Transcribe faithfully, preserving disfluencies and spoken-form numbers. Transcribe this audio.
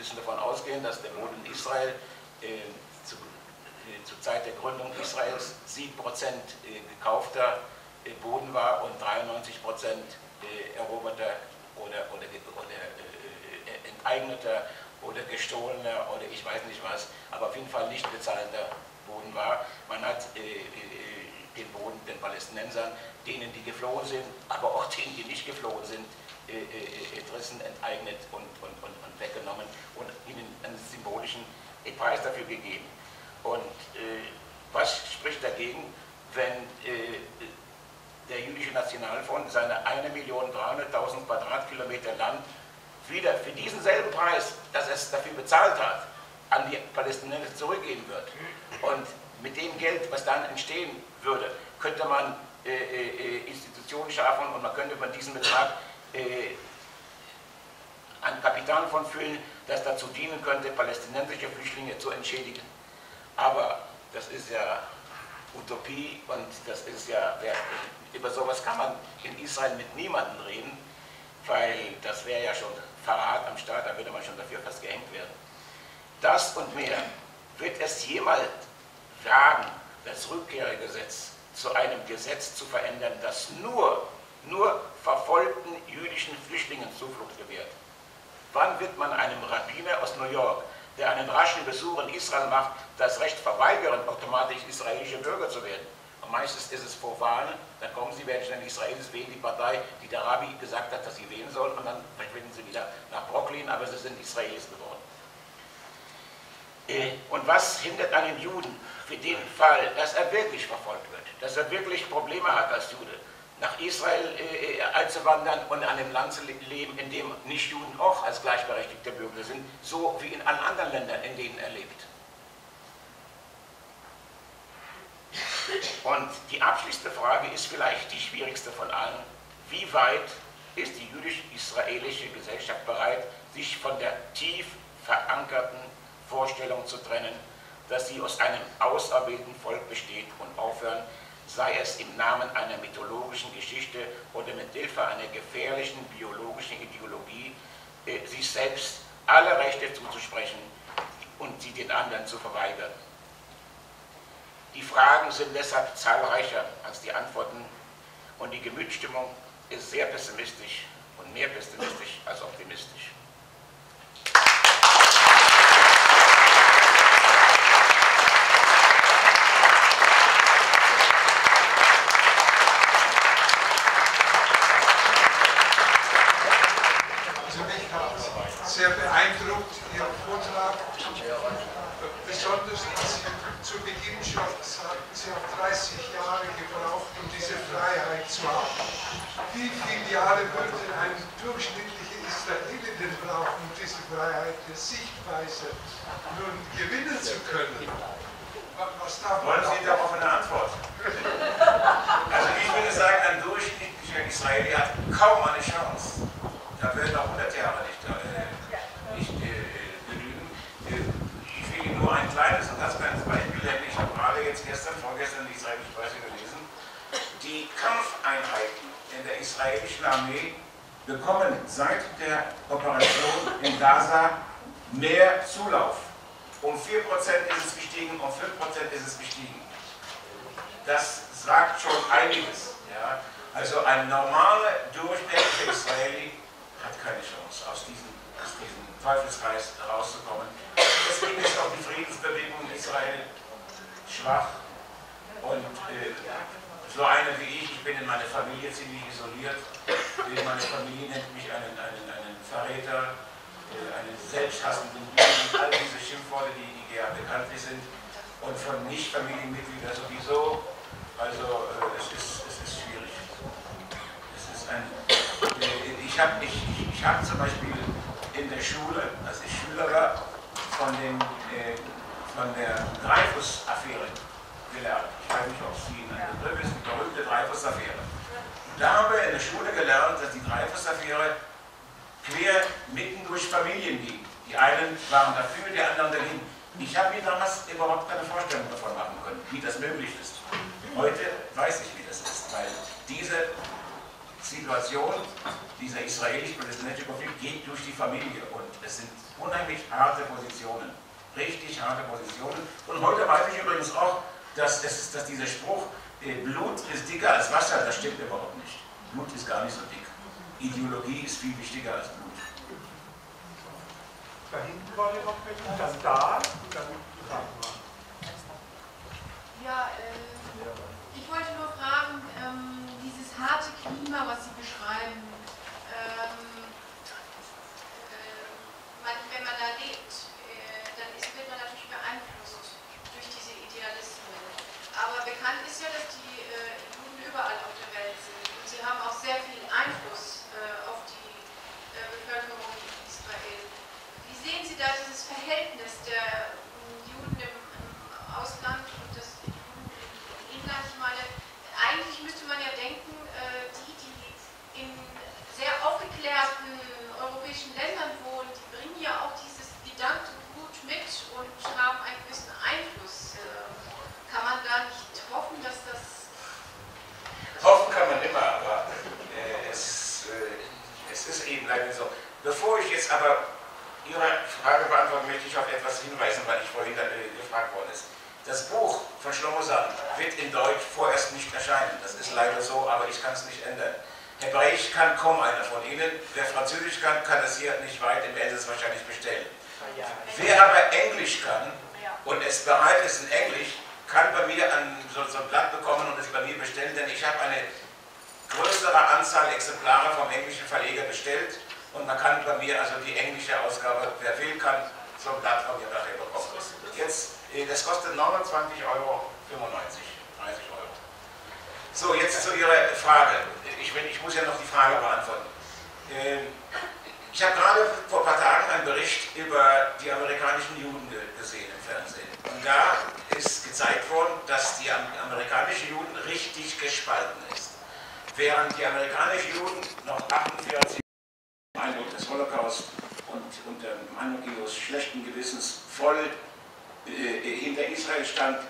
müssen davon ausgehen, dass der Boden in Israel äh, zu, äh, zur Zeit der Gründung Israels sieben Prozent äh, gekaufter äh, Boden war und dreiundneunzig Prozent äh, eroberter oder, oder, oder äh, enteigneter oder gestohlener oder ich weiß nicht was, aber auf jeden Fall nicht bezahlender Boden war. Man hat äh, äh, den Boden den Palästinensern, denen die geflohen sind, aber auch denen, die nicht geflohen sind, äh, äh, entrissen, enteignet und, und, und, und weggenommen und ihnen einen symbolischen Preis dafür gegeben. Und äh, was spricht dagegen, wenn äh, der jüdische Nationalfonds seine eine Million dreihunderttausend Quadratkilometer Land wieder für diesen selben Preis, dass es dafür bezahlt hat, an die Palästinenser zurückgeben wird. Und mit dem Geld, was dann entstehen würde, könnte man äh, äh, Institutionen schaffen und man könnte von diesem Betrag äh, ein Kapitalfonds füllen, das dazu dienen könnte, palästinensische Flüchtlinge zu entschädigen. Aber das ist ja Utopie und das ist ja, über sowas kann man in Israel mit niemandem reden, weil das wäre ja schon Verrat am Staat, da würde man schon dafür fast gehängt werden. Das und mehr wird es jemals wagen, das Rückkehrgesetz zu einem Gesetz zu verändern, das nur, nur verfolgten jüdischen Flüchtlingen Zuflucht gewährt. Wann wird man einem Rabbiner aus New York, der einen raschen Besuch in Israel macht, das Recht verweigern, automatisch israelische Bürger zu werden? Und meistens ist es vor Wahlen, dann kommen sie, werden schnell Israelis wählen, die Partei, die der Rabbi gesagt hat, dass sie wählen sollen, und dann verschwinden sie wieder nach Brooklyn, aber sie sind Israelis geworden. Und was hindert einen Juden für den Fall, dass er wirklich verfolgt wird, dass er wirklich Probleme hat als Jude, nach Israel äh, einzuwandern und in einem Land zu leben, in dem Nichtjuden auch als gleichberechtigte Bürger sind, so wie in allen anderen Ländern, in denen er lebt. Und die abschließende Frage ist vielleicht die schwierigste von allen. Wie weit ist die jüdisch-israelische Gesellschaft bereit, sich von der tief verankerten Vorstellung zu trennen, dass sie aus einem auserwählten Volk besteht und aufhören, sei es im Namen einer mythologischen Geschichte oder mit Hilfe einer gefährlichen biologischen Ideologie, äh, sich selbst alle Rechte zuzusprechen und sie den anderen zu verweigern. Die Fragen sind deshalb zahlreicher als die Antworten und die Gemütsstimmung ist sehr pessimistisch und mehr pessimistisch als optimistisch. Sehr beeindruckt, Ihr Vortrag, besonders dass Sie zu Beginn schon sagten, Sie haben dreißig Jahre gebraucht, um diese Freiheit zu haben. Wie viele Jahre würde ein durchschnittlicher Israeli denn brauchen, um diese Freiheit der Sichtweise nun gewinnen zu können? Was darf Wollen Sie darauf eine Antwort? Also ich würde sagen, ein durchschnittlicher Israeli hat kaum eine Chance. Da werden auch hundert Jahre nicht, äh, nicht äh, genügen. Ich will Ihnen nur ein kleines und ganz kleines Beispiel nennen. Ich habe gerade jetzt gestern, vorgestern die israelische Presse gelesen. Die Kampfeinheiten in der israelischen Armee bekommen seit der Operation in Gaza mehr Zulauf. Um vier Prozent ist es gestiegen, um fünf Prozent ist es gestiegen. Das sagt schon einiges. Ja? Also ein normaler, durchschnittlicher Israeli hat keine Chance, aus diesem, aus diesem Teufelskreis herauszukommen. Deswegen ist auch die Friedensbewegung in Israel schwach. Und äh, so eine wie ich, ich bin in meiner Familie ziemlich isoliert. Meine Familie nennt mich einen, einen, einen Verräter, äh, einen selbsthassenden Juden, all diese Schimpfworte, die, die ja bekanntlich sind. Und von Nicht-Familienmitgliedern sowieso. Also äh, es, ist, es ist schwierig. Es ist ein... Äh, Ich habe ich, ich hab zum Beispiel in der Schule, als ich Schüler war, von, dem, äh, von der Dreyfus-Affäre gelernt. Ich weiß nicht, ob Sie in einem Begriff ist, die berühmte Dreyfus-Affäre. Da haben wir in der Schule gelernt, dass die Dreyfus-Affäre quer mitten durch Familien ging. Die einen waren dafür, die anderen dagegen. Ich habe mir damals überhaupt keine Vorstellung davon machen können, wie das möglich ist. Heute weiß ich, wie das ist, weil diese Situation, dieser israelisch-palästinensische Konflikt geht durch die Familie und es sind unheimlich harte Positionen, richtig harte Positionen. Und heute weiß ich übrigens auch, dass, es, dass dieser Spruch, äh, Blut ist dicker als Wasser, das stimmt überhaupt nicht. Blut ist gar nicht so dick. Ideologie ist viel wichtiger als Blut. Da hinten war ja noch welche, dann da und dann da. Ja, äh, ich wollte nur fragen, ähm, dieses harte Klima, was Sie beschreiben, ähm, äh, man, wenn man da lebt, äh, dann ist, wird man natürlich beeinflusst durch diese Idealismen. Aber bekannt ist ja, dass die äh, Juden überall auf der Welt sind und sie haben auch sehr viel Einfluss äh, auf die äh, Bevölkerung in Israel. Wie sehen Sie da dieses Verhältnis der äh, Juden im, im Ausland und des Juden im Inland? Ich meine, eigentlich müsste man ja denken, äh, die, die in sehr aufgeklärten europäischen Ländern wohnen, die bringen ja auch dieses Gedankengut mit und haben einen gewissen Einfluss. Äh, kann man da nicht hoffen, dass das... Hoffen kann man immer, aber äh, es, äh, es ist eben leider so. Bevor ich jetzt aber Ihre Frage beantworte, möchte ich auf etwas hinweisen, weil ich vorhin äh, gefragt worden ist. Das Buch von Shlomo Sand wird in Deutsch vorerst nicht erscheinen. Das ist leider so, aber ich kann es nicht ändern. Hebräisch kann kaum einer von Ihnen. Wer Französisch kann, kann es hier nicht weit im Ende wahrscheinlich bestellen. Wer aber Englisch kann und es bereit ist in Englisch, kann bei mir ein, so, so ein Blatt bekommen und es bei mir bestellen, denn ich habe eine größere Anzahl Exemplare vom englischen Verleger bestellt und man kann bei mir also die englische Ausgabe, wer will, kann so ein Blatt von mir nachher bekommen. Jetzt, das kostet neunundzwanzig Euro fünfundneunzig, dreißig Euro. So, jetzt zu Ihrer Frage. Ich, ich muss ja noch die Frage beantworten. Ich habe gerade vor ein paar Tagen einen Bericht über die amerikanischen Juden gesehen im Fernsehen. Und da ist gezeigt worden, dass die amerikanischen Juden richtig gespalten ist. Während die amerikanischen Juden noch achtundvierzig Eindruck des Holocaust und unter Manichaeus schlechten Gewissens voll äh, hinter Israel stand,